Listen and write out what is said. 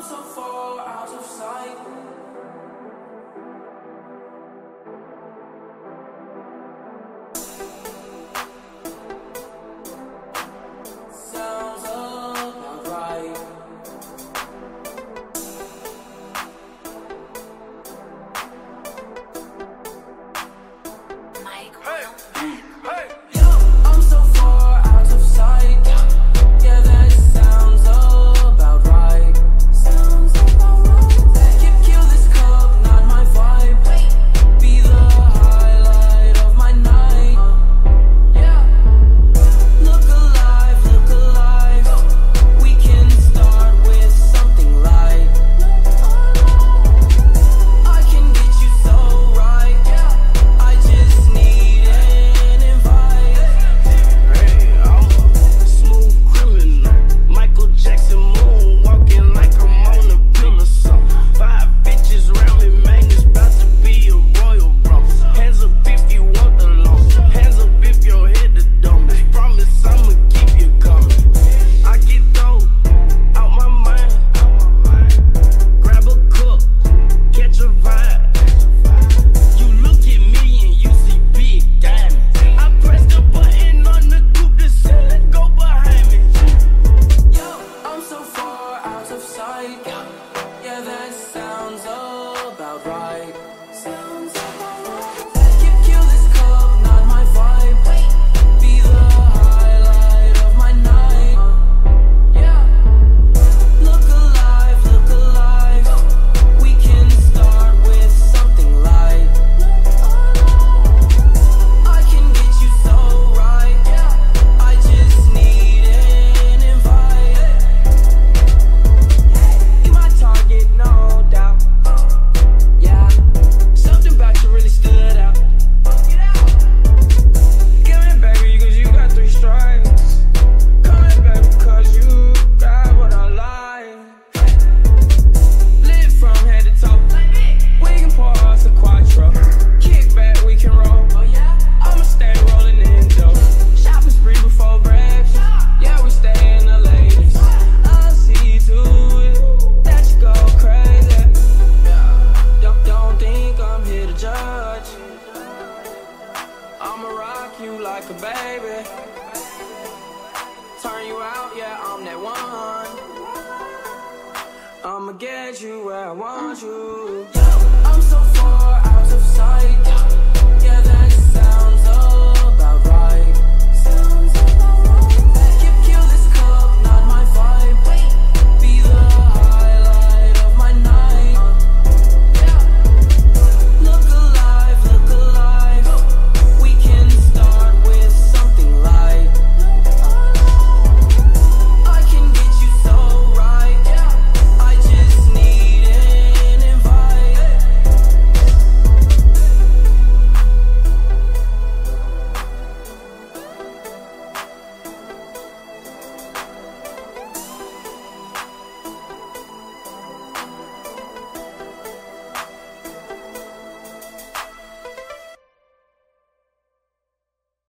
I'm so far out of sight. Sounds about right. Hey, hey. I'm so far out of sight. Yeah, that sounds about right. Sounds about right. Kill this cup, not my vibe. Be the highlight of my night. Yeah. Look alive, look alive. We can start with something light. I can get you so right. I just need an invite. Hey, I'm a smooth criminal. Michael Jackson moonwalking like I'm on a pill or something. 5 bitches around me, man, it's about to be a royal rumble. Hands up if you want the loan. Hands up if your head the dumbest. Promise I'ma keep you coming. I get those out my mind. Grab a cup, catch a vibe. You look at me and you see big diamonds. I press the button on the coupe, the ceiling go behind me. Yo, I'm so far out of sight. Yeah, that sounds about right. Sounds about right. Kill this cup, not my vibe. Be the highlight of my night. Yeah. Look alive, look alive. We can start with something light. I can get you so right. I just need an invite. You my target, no doubt. Yeah, something about you really stood out. Coming baby, cause you got 3 strikes. Coming baby, cause you got what I like. Live from head to toe. We can pour us a quattro. Kick back, we can roll. I'ma stay rolling in dough. Shopping spree before breakfast. Yeah, we stay in the latest. I'll see to it that you go crazy. Don't think I'm here to judge. I'ma rock you like a baby. Turn you out, yeah, I'm that one. I'ma get you where I want you.